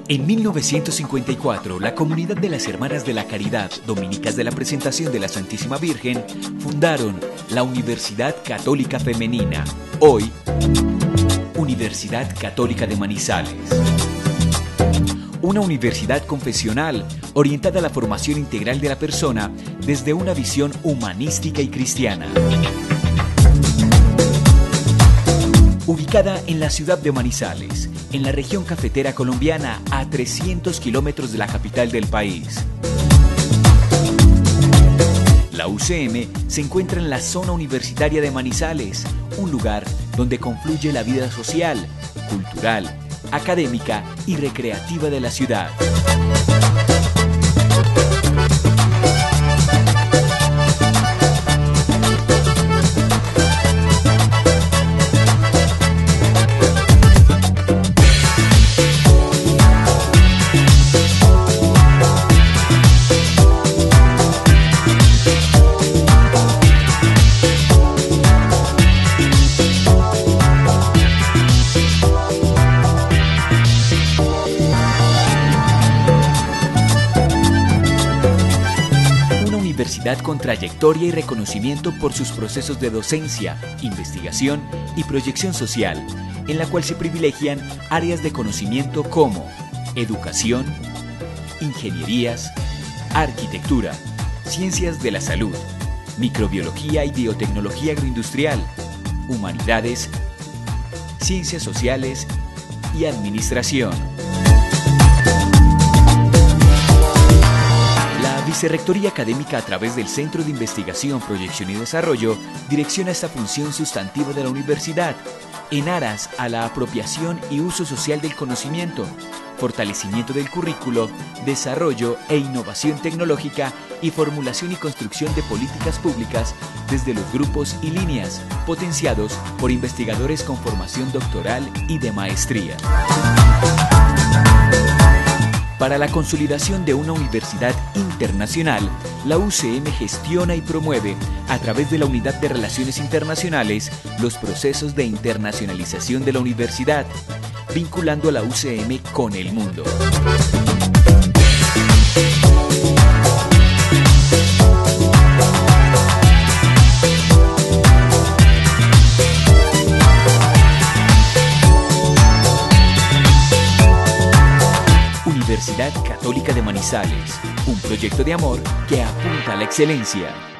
En 1954, la comunidad de las Hermanas de la Caridad, dominicas de la Presentación de la Santísima Virgen, fundaron la Universidad Católica Femenina, hoy Universidad Católica de Manizales. Una universidad confesional orientada a la formación integral de la persona desde una visión humanística y cristiana. Ubicada en la ciudad de Manizales, en la región cafetera colombiana, a 300 kilómetros de la capital del país. La UCM se encuentra en la zona universitaria de Manizales, un lugar donde confluye la vida social, cultural, académica y recreativa de la ciudad. Universidad con trayectoria y reconocimiento por sus procesos de docencia, investigación y proyección social, en la cual se privilegian áreas de conocimiento como educación, ingenierías, arquitectura, ciencias de la salud, microbiología y biotecnología agroindustrial, humanidades, ciencias sociales y administración. Vicerrectoría Académica, a través del Centro de Investigación, Proyección y Desarrollo, direcciona esta función sustantiva de la universidad en aras a la apropiación y uso social del conocimiento, fortalecimiento del currículo, desarrollo e innovación tecnológica y formulación y construcción de políticas públicas desde los grupos y líneas, potenciados por investigadores con formación doctoral y de maestría. Para la consolidación de una universidad internacional, la UCM gestiona y promueve, a través de la Unidad de Relaciones Internacionales, los procesos de internacionalización de la universidad, vinculando a la UCM con el mundo. Universidad Católica de Manizales, un proyecto de amor que apunta a la excelencia.